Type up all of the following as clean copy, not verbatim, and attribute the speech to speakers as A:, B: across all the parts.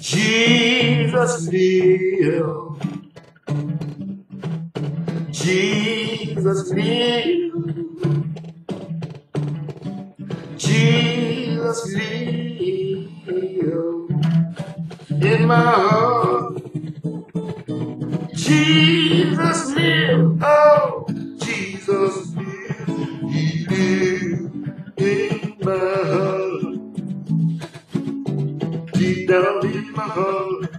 A: Jesus lives. Jesus lives. Jesus lives in my heart. Jesus lives. Oh, Jesus lives. He lives in my heart. Deep down in my heart.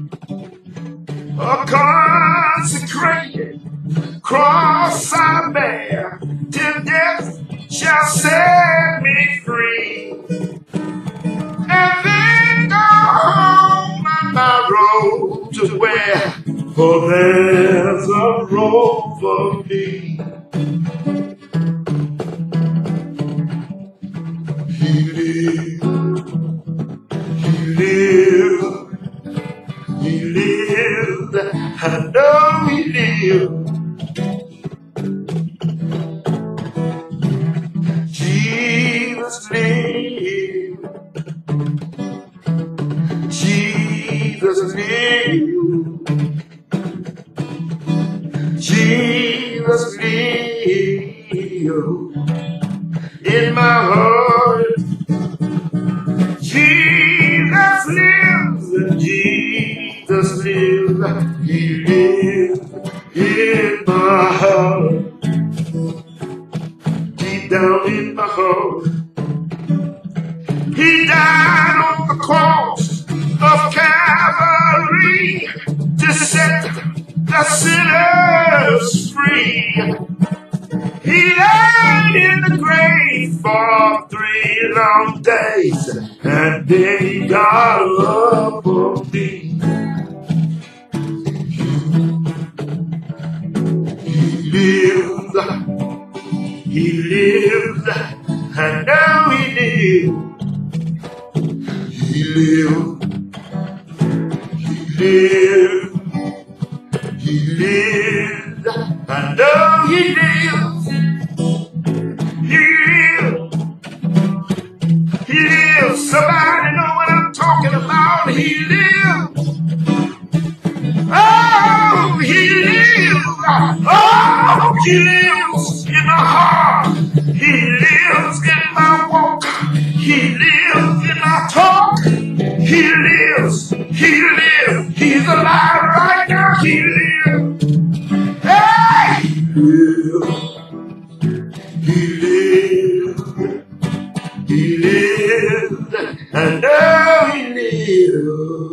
A: A consecrated cross I bear, till death shall set me free. And then go home on my road to where, for there's a road for me. He lives, he lives, he lives, I know he lives. Jesus lives. Jesus lives. Jesus lives in my heart. Jesus lives. Jesus lives. He lives in my heart. Deep down in my heart. He died on the cross of Calvary to set the sinners free. He lay in the grave for 3 long days, and then he got up for me. He lives, he lives, I know he lives. He lives, he lives, he lives, I know he lives. He lives, he lives, somebody know what I'm talking about. He lives, oh, he lives, oh, he lives in my heart. He lives in my walk. He lives in my talk. He lives, he's alive right now. He lives, hey, he lives, I know he lives.